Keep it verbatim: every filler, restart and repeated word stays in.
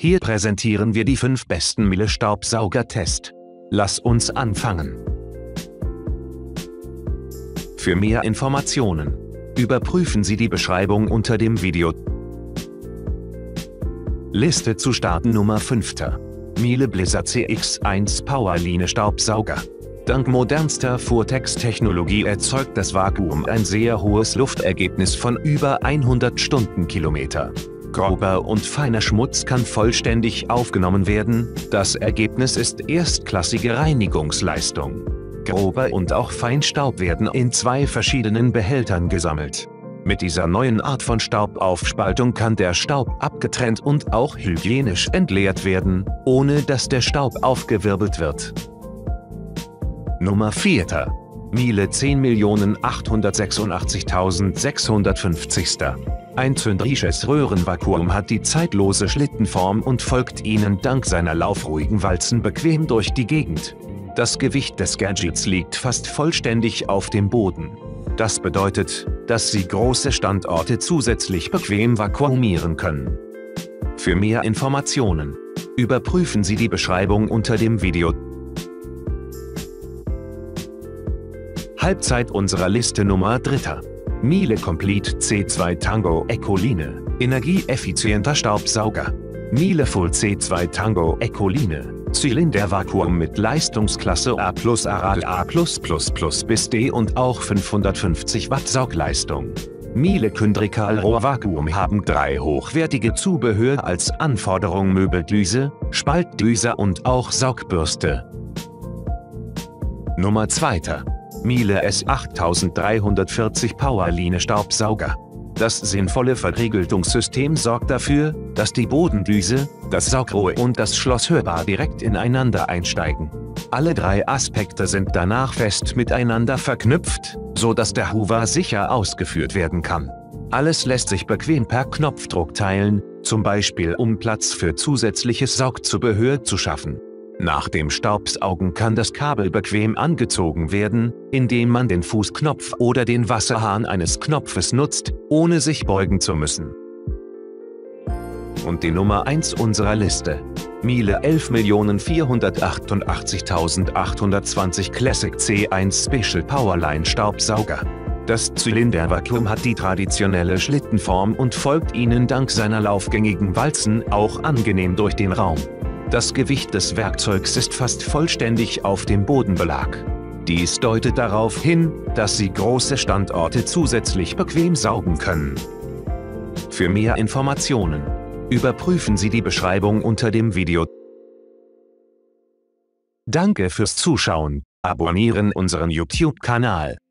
Hier präsentieren wir die fünf besten Miele-Staubsauger-Tests. Lass uns anfangen. Für mehr Informationen überprüfen Sie die Beschreibung unter dem Video. Liste zu starten Nummer fünf. Miele Blizzard C X eins Powerline Staubsauger. Dank modernster Vortex-Technologie erzeugt das Vakuum ein sehr hohes Luftergebnis von über hundert Stundenkilometer. Grober und feiner Schmutz kann vollständig aufgenommen werden, das Ergebnis ist erstklassige Reinigungsleistung. Grober und auch Feinstaub werden in zwei verschiedenen Behältern gesammelt. Mit dieser neuen Art von Staubaufspaltung kann der Staub abgetrennt und auch hygienisch entleert werden, ohne dass der Staub aufgewirbelt wird. Nummer vier. Miele zehn Millionen achthundertsechsundachtzigtausendsechshundertfünfzig. Ein zylindrisches Röhrenvakuum hat die zeitlose Schlittenform und folgt Ihnen dank seiner laufruhigen Walzen bequem durch die Gegend. Das Gewicht des Gadgets liegt fast vollständig auf dem Boden. Das bedeutet, dass Sie große Standorte zusätzlich bequem vakuumieren können. Für mehr Informationen überprüfen Sie die Beschreibung unter dem Video. Halbzeit unserer Liste Nummer drei. Miele Complete C zwei Tango Ecoline, energieeffizienter Staubsauger. Miele Full C zwei Tango Ecoline, Zylindervakuum mit Leistungsklasse A plus, Aral A plus plus plus bis D und auch fünfhundertfünfzig Watt Saugleistung. Miele Kyndrikal Rohrvakuum haben drei hochwertige Zubehör als Anforderung: Möbeldüse, Spaltdüse und auch Saugbürste. Nummer zwei. Miele S achttausenddreihundertvierzig Powerline Staubsauger. Das sinnvolle Verriegelungssystem sorgt dafür, dass die Bodendüse, das Saugrohr und das Schloss hörbar direkt ineinander einsteigen. Alle drei Aspekte sind danach fest miteinander verknüpft, so dass der Hoover sicher ausgeführt werden kann. Alles lässt sich bequem per Knopfdruck teilen, zum Beispiel um Platz für zusätzliches Saugzubehör zu schaffen. Nach dem Staubsaugen kann das Kabel bequem angezogen werden, indem man den Fußknopf oder den Wasserhahn eines Knopfes nutzt, ohne sich beugen zu müssen. Und die Nummer eins unserer Liste. Miele elf Millionen vierhundertachtundachtzigtausendachthundertzwanzig Classic C eins Special Powerline Staubsauger. Das Zylindervakuum hat die traditionelle Schlittenform und folgt Ihnen dank seiner laufgängigen Walzen auch angenehm durch den Raum. Das Gewicht des Werkzeugs ist fast vollständig auf dem Bodenbelag. Dies deutet darauf hin, dass Sie große Standorte zusätzlich bequem saugen können. Für mehr Informationen überprüfen Sie die Beschreibung unter dem Video. Danke fürs Zuschauen, abonnieren unseren YouTube-Kanal.